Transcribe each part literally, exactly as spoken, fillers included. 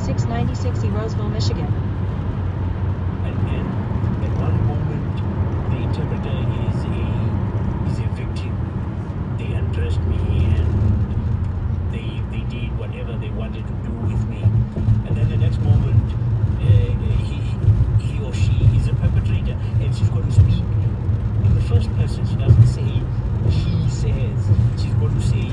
six ninety-six E Roseville, Michigan. And, and at one moment, the interpreter is a is a victim. They undressed me and they they did whatever they wanted to do with me. And then the next moment, uh, he he or she is a perpetrator, and she's going to speak in the first person. She doesn't say he says. She's going to say,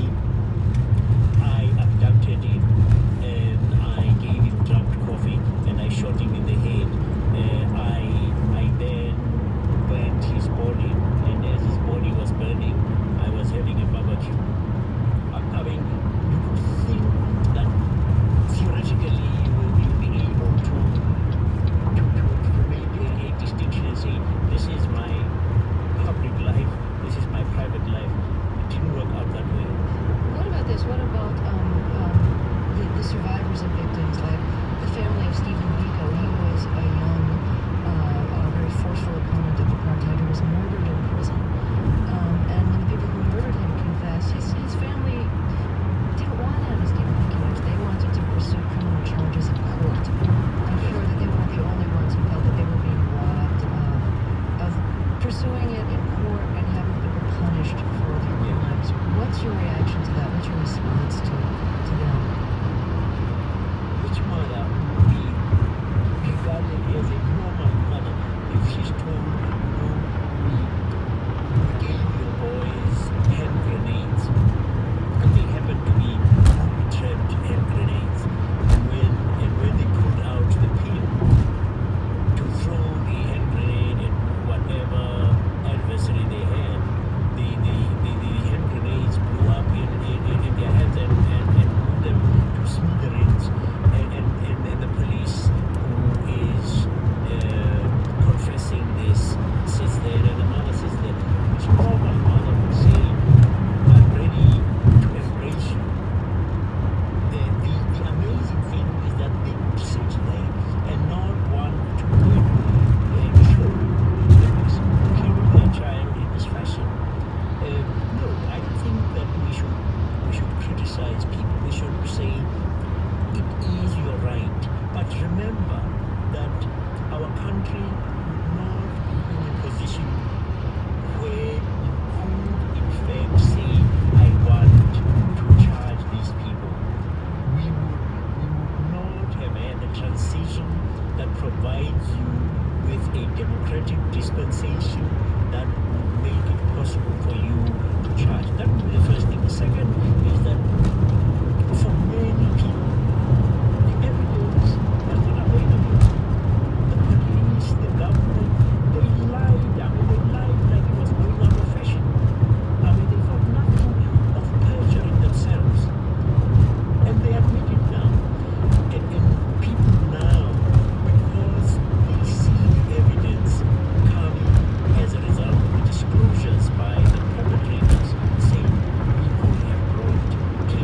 I abducted him and I gave him drugged coffee and I shot him in the head. Uh, I I then burnt his body, and as his body was burning, I was having a barbecue. I, I mean, you could think that theoretically you will be able to to, to, to make a, a distinction and say, this is my public life, this is my private life. It didn't work out that way. What about this? What about um, um, the, the survivors and victims, like the family of Stephen Biko? He was a young, uh, a very forceful opponent of apartheid who was murdered in prison. Um, and when the people who murdered him confessed, his, his family didn't want amnesty for the killers. They wanted to pursue criminal charges in court. I'm sure that they weren't the only ones who felt that they were being robbed of, of pursuing it in court and having people punished for their crimes. What's your reaction to that? What's your response to, to them? Which mother would be regarded as a normal mother if she's told, you know, we, we gave your boys hand grenades, and they happened to be trapped hand grenades, and when, and when they pulled out the pin to throw the hand grenade at whatever adversary they had, the, the, the, the hand grenades blew up in, in, in their hands and, and, and blew them to smithereens. And, and, and, and the police who is uh, confessing this sits there, and the mother sits there. Which normal mother would say, I'm ready to embrace you. The, the, the amazing thing is that they sit there and not want to go and show that kill their child in this fashion. Uh, no, I don't think that we should we should criticize people. We should say it is your right. But remember that our country would not be in a position where you could in fact say, I want to charge these people. We would we would not have had a transition that provides you with a democratic dispensation that would make it possible for you to charge. That would be the first thing. The second is that for many people, the evidence was not available. The police, the government, they lied. I mean, they lied like it was going out of fashion. I mean, they thought nothing of perjuring themselves. And they admit it now. And, and people now, because they see the evidence coming as a result of the disclosures by the perpetrators, saying we could have brought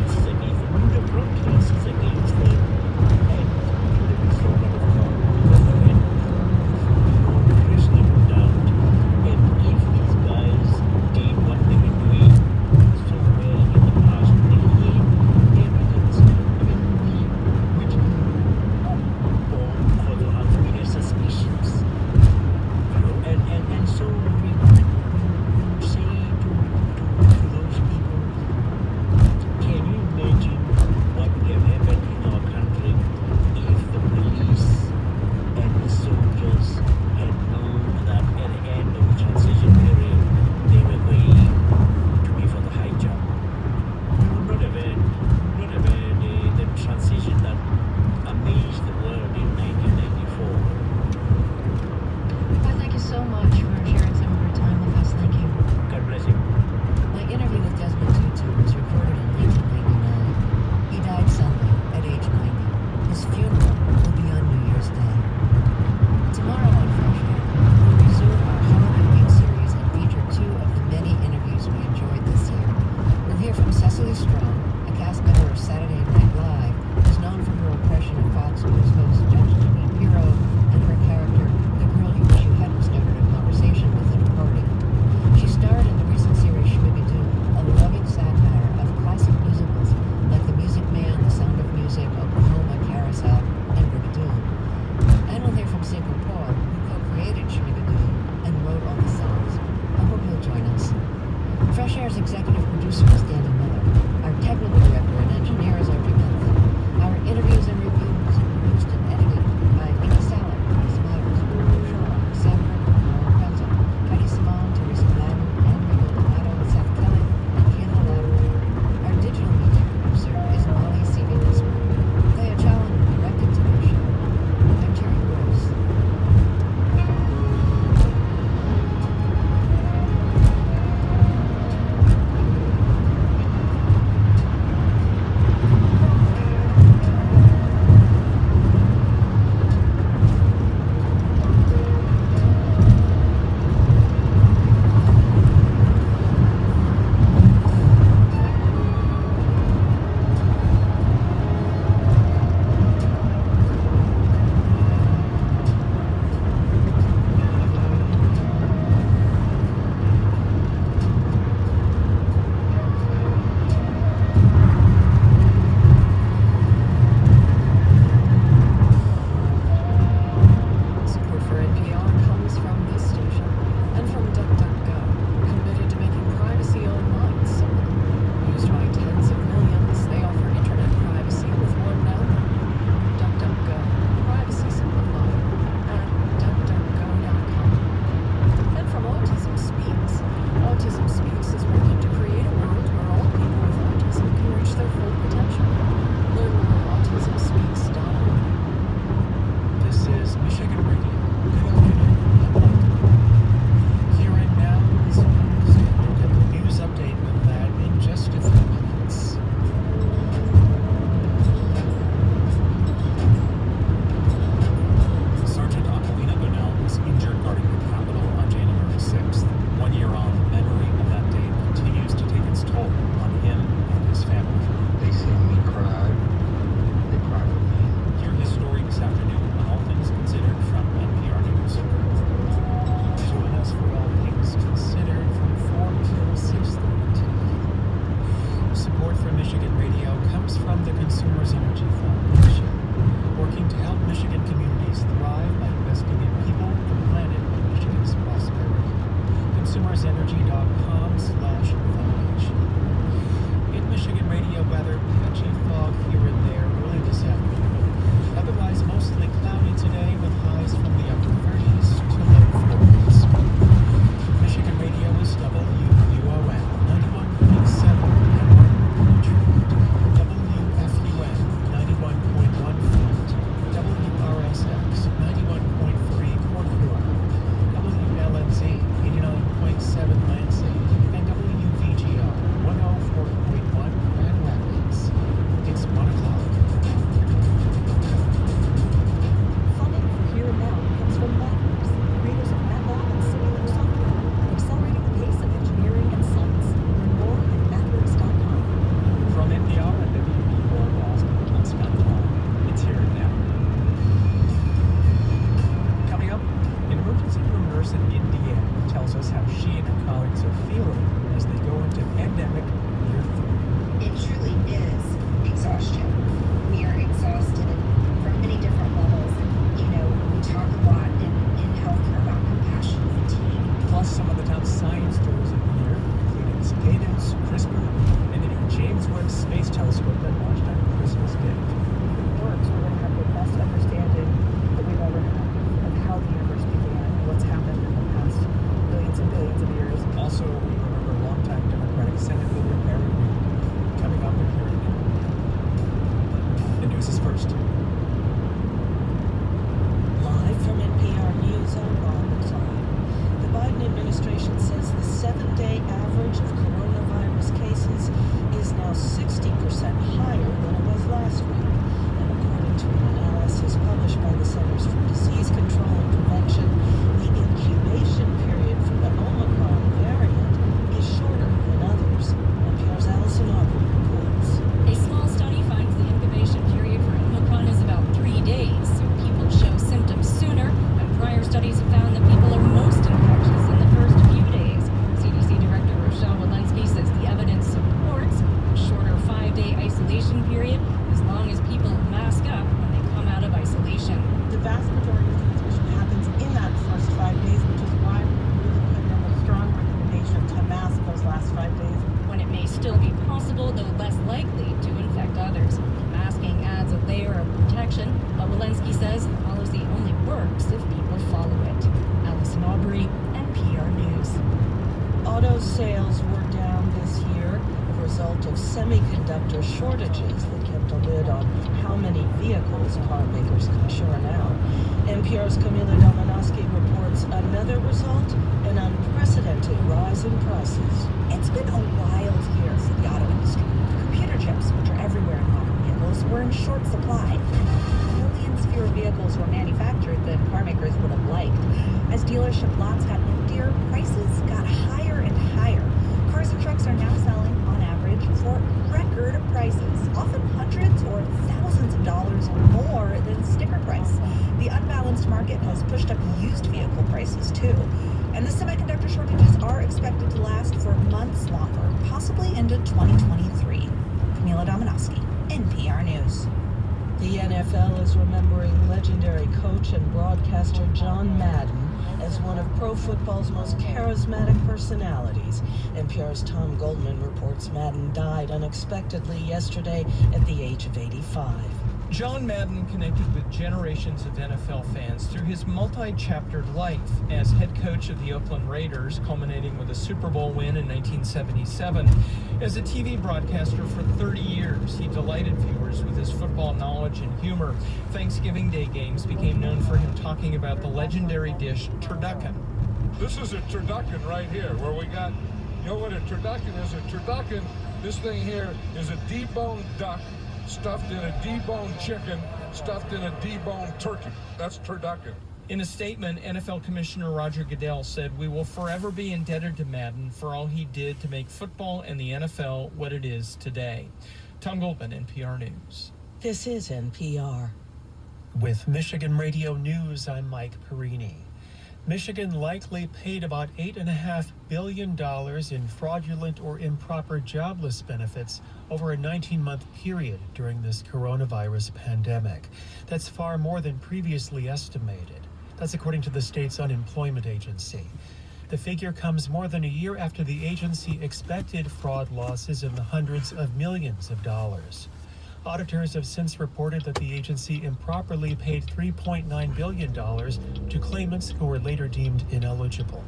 vehicles, car makers can shore now. N P R's Camila Dominowski reports another result, an unprecedented rise in prices. It's been a wild year for the auto industry. Computer chips, which are everywhere in modern vehicles, were in short supply. Millions fewer vehicles were manufactured than car makers would have liked. As dealership lots got emptier, prices got higher and higher. Cars and trucks are now selling, on average, for record prices, often hundreds or thousands of dollars more than sticker price. The unbalanced market has pushed up used vehicle prices, too. And the semiconductor shortages are expected to last for months longer, possibly into twenty twenty-three. Camila Dominowski, N P R News. The N F L is remembering legendary coach and broadcaster John Madden as one of pro football's most charismatic personalities. N P R's Tom Goldman reports Madden died unexpectedly yesterday at the age of eighty-five. John Madden connected with generations of N F L fans through his multi-chaptered life as head coach of the Oakland Raiders, culminating with a Super Bowl win in nineteen seventy-seven. As a T V broadcaster for thirty years, he delighted viewers with his football knowledge and humor. Thanksgiving Day games became known for him talking about the legendary dish turducken. This is a turducken right here, where we got, you know what a turducken is? A turducken, this thing here is a deboned duck stuffed in a deboned chicken, stuffed in a deboned turkey. That's turducken. In a statement, N F L Commissioner Roger Goodell said, "We will forever be indebted to Madden for all he did to make football and the N F L what it is today." Tom Goldman, N P R News. This is N P R. With Michigan Radio News, I'm Mike Perini. Michigan likely paid about eight point five billion dollars in fraudulent or improper jobless benefits over a nineteen-month period during this coronavirus pandemic. That's far more than previously estimated. That's according to the state's unemployment agency. The figure comes more than a year after the agency expected fraud losses in the hundreds of millions of dollars. Auditors have since reported that the agency improperly paid three point nine billion dollars to claimants who were later deemed ineligible.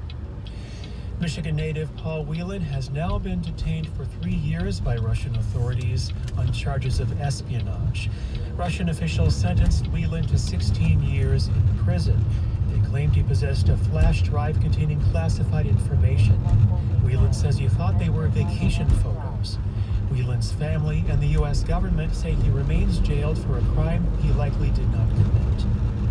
Michigan native Paul Whelan has now been detained for three years by Russian authorities on charges of espionage. Russian officials sentenced Whelan to sixteen years in prison. They claimed he possessed a flash drive containing classified information. Whelan says he thought they were vacation photos. Whelan's family and the U S government say he remains jailed for a crime he likely did not commit.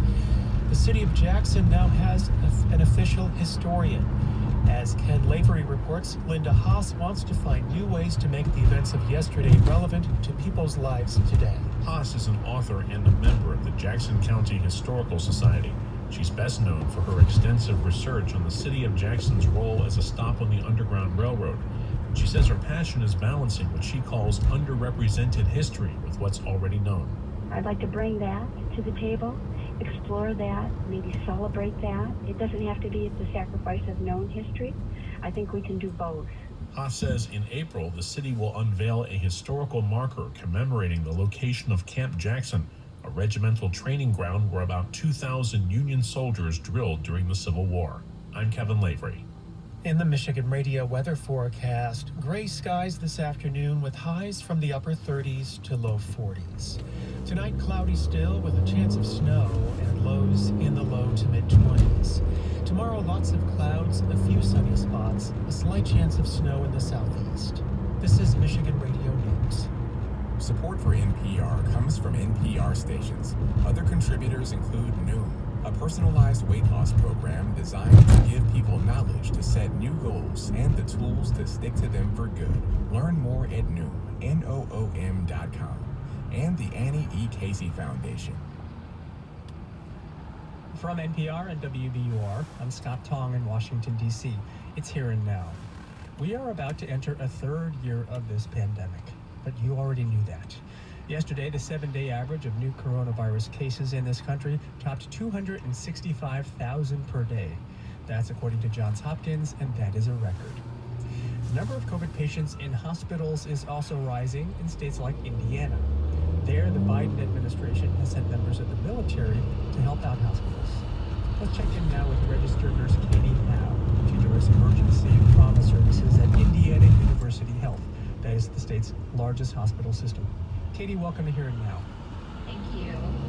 The city of Jackson now has a, an official historian. As Ken Lavery reports, Linda Haas wants to find new ways to make the events of yesterday relevant to people's lives today. Haas is an author and a member of the Jackson County Historical Society. She's best known for her extensive research on the city of Jackson's role as a stop on the Underground Railroad. She says her passion is balancing what she calls underrepresented history with what's already known. I'd like to bring that to the table, explore that, maybe celebrate that. It doesn't have to be at the sacrifice of known history. I think we can do both. Haas says in April, the city will unveil a historical marker commemorating the location of Camp Jackson, a regimental training ground where about two thousand Union soldiers drilled during the Civil War. I'm Kevin Lavery. In the Michigan Radio weather forecast, gray skies this afternoon with highs from the upper thirties to low forties. Tonight, cloudy still with a chance of snow and lows in the low to mid twenties. Tomorrow, lots of clouds, a few sunny spots, a slight chance of snow in the southeast. This is Michigan Radio News. Support for N P R comes from N P R stations. Other contributors include Noom, a personalized weight loss program designed to give people knowledge to set new goals and the tools to stick to them for good. Learn more at Noom, N O O M dot com, and the Annie E. Casey Foundation. From N P R and W B U R, I'm Scott Tong in Washington, D C. It's here and now. We are about to enter a third year of this pandemic, but you already knew that. Yesterday, the seven-day average of new coronavirus cases in this country topped two hundred sixty-five thousand per day. That's according to Johns Hopkins, and that is a record. The number of COVID patients in hospitals is also rising in states like Indiana. There, the Biden administration has sent members of the military to help out hospitals. Let's check in now with registered nurse Katie Howe. She directs emergency and trauma services at Indiana University Health. That is the state's largest hospital system. Katie, welcome to Here and Now. Thank you.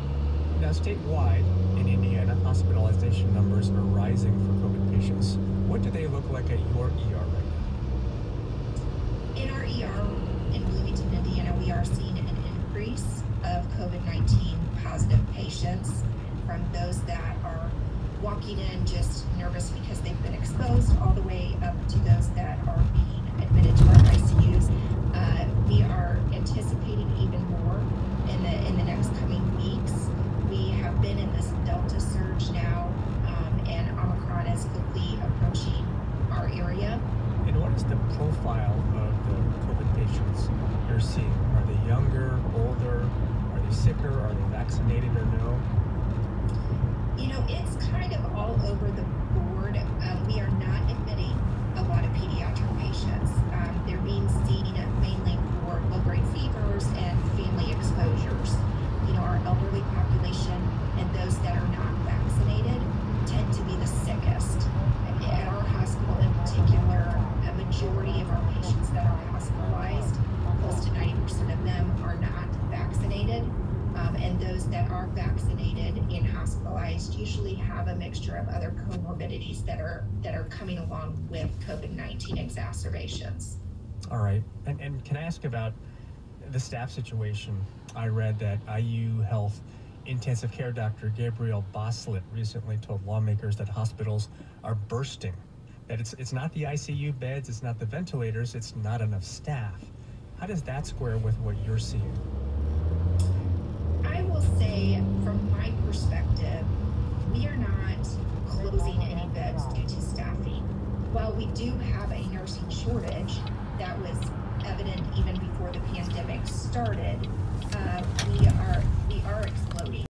statewide in Indiana, hospitalization numbers are rising for COVID patients. What do they look like at your E R right now? In our E R in Bloomington, Indiana, we are seeing an increase of COVID nineteen positive patients, from those that are walking in just nervous because they've been exposed, all the way up to those that are being admitted to our I C Us. Uh, we are anticipating even more in the in the next coming weeks. We have been in this Delta surge now, um, and Omicron is quickly approaching our area. And what is the profile of the COVID patients you're seeing? Are they younger, older? Are they sicker? Are they vaccinated or no? You know, it's kind of all over the board. Um, we are not admitting a lot of pediatric patients. Um, they're being seen mainly for low-grade fevers and family exposures. You know, our elderly population and those that are not vaccinated tend to be the sickest. At our hospital in particular, a majority of our patients that are hospitalized, close to ninety percent of them are not vaccinated. Um, and those that are vaccinated and hospitalized usually have a mixture of other comorbidities that are that are coming along with COVID nineteen exacerbations. All right. And, and can I ask about the staff situation? I read that I U Health intensive care doctor Gabriel Boslett recently told lawmakers that hospitals are bursting, that it's it's not the I C U beds, it's not the ventilators, it's not enough staff. How does that square with what you're seeing? I will say, from my perspective, we are not closing any beds due to staffing. While we do have a nursing shortage that was evident even before the pandemic started, uh, we are we are exploding.